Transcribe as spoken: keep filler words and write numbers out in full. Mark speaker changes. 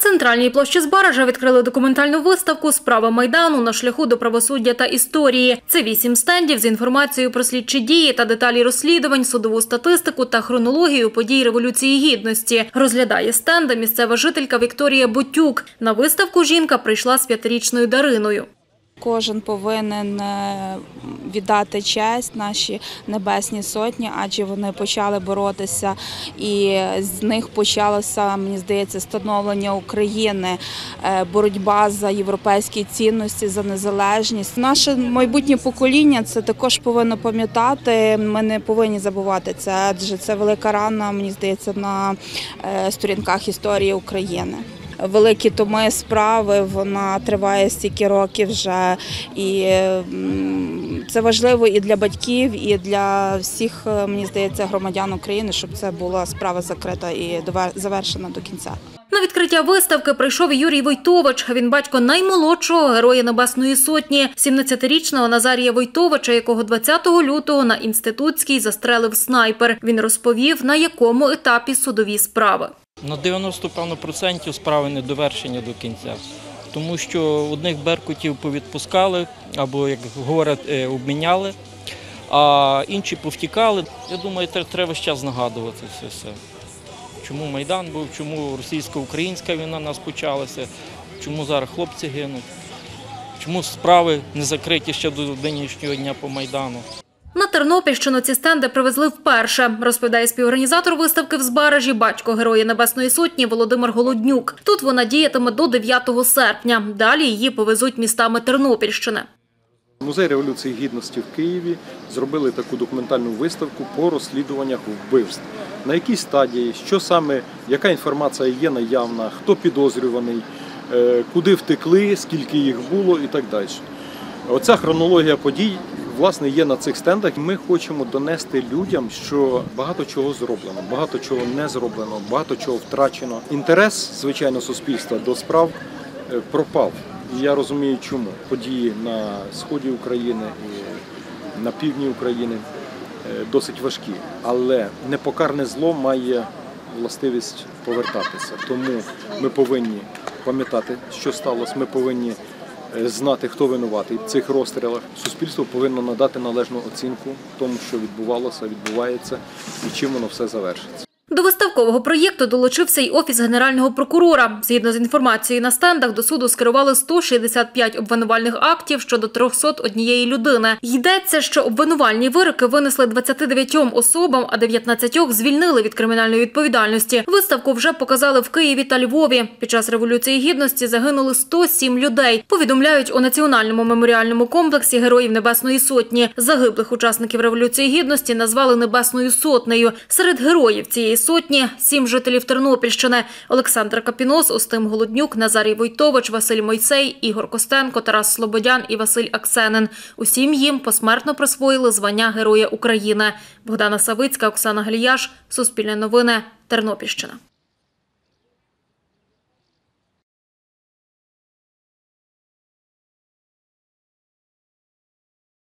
Speaker 1: центральній площі Збаража відкрили документальну виставку «Справа Майдану. На шляху до правосуддя та історії». Це вісім стендів з інформацією про слідчі дії та деталі розслідувань, судову статистику та хронологію подій Революції Гідності. Розглядає стенди місцева жителька Вікторія Ботюк. На виставку жінка прийшла з п'ятирічною Дариною.
Speaker 2: Кожен повинен віддати честь нашій Небесній Сотні, адже вони почали боротися, і з них почалося, мені здається, становлення України, боротьба за європейські цінності, за незалежність. Наше майбутнє покоління це також повинно пам'ятати, ми не повинні забувати це, адже це велика рана, мені здається, на сторінках історії України. Великі томи справи, вона триває стільки років вже, і це важливо і для батьків, і для всіх, мені здається, громадян України, щоб це була справа закрита і завершена до кінця.
Speaker 1: На відкриття виставки прийшов Юрій Войтович. Він батько наймолодшого Героя Небесної Сотні, сімнадцятирічного Назарія Войтовича, якого двадцятого лютого на Інститутській застрелив снайпер. Він розповів, на якому етапі судові справи.
Speaker 3: На дев'яносто відсотків справи не довершені до кінця, тому що одних беркутів повідпускали або, як говорять, обміняли, а інші повтікали. Я думаю, треба час нагадувати це все. Чому Майдан був, чому російсько-українська війна у нас почалася, чому зараз хлопці гинуть, чому справи не закриті ще до нинішнього дня по Майдану.
Speaker 1: На Тернопільщину ці стенди привезли вперше, розповідає співорганізатор виставки в Збаражі, батько Героя Небесної Сотні Володимир Голоднюк. Тут вона діятиме до дев'ятого серпня. Далі її повезуть містами Тернопільщини.
Speaker 4: Музей Революції Гідності в Києві зробили таку документальну виставку по розслідуваннях вбивств. На якій стадії, що саме, яка інформація є наявна, хто підозрюваний, куди втекли, скільки їх було і так далі. Оця хронологія подій, власне, є на цих стендах. Ми хочемо донести людям, що багато чого зроблено, багато чого не зроблено, багато чого втрачено. Інтерес, звичайно, суспільства до справ пропав. І я розумію, чому. Події на сході України і на півдні України досить важкі. Але непокарне зло має властивість повертатися. Тому ми повинні пам'ятати, що сталося, ми повинні знати, хто винуватий в цих розстрілах. Суспільство повинно надати належну оцінку тому, що відбувалося, відбувається і чим воно все завершиться.
Speaker 1: До виставкового проєкту долучився й Офіс Генерального прокурора. Згідно з інформацією на стендах, до суду скерували сто шістдесят п'ять обвинувальних актів щодо трьохсот однієї людини. Йдеться, що обвинувальні вироки винесли двадцяти дев'ятьом особам, а дев'ятнадцятьох звільнили від кримінальної відповідальності. Виставку вже показали в Києві та Львові. Під час Революції Гідності загинули сто сім людей. Повідомляють у Національному меморіальному комплексі Героїв Небесної Сотні. Загиблих учасників Революції Гідності назвали Небесною Сотнею. Серед героїв цієї сотні – сім жителів Тернопільщини – Олександр Капінос, Устим Голоднюк, Назарій Войтович, Василь Мойсей, Ігор Костенко, Тарас Слободян і Василь Аксенин. Усім їм посмертно присвоїли звання Героя України. Богдана Савицька, Оксана Галіяш, Суспільне новини, Тернопільщина.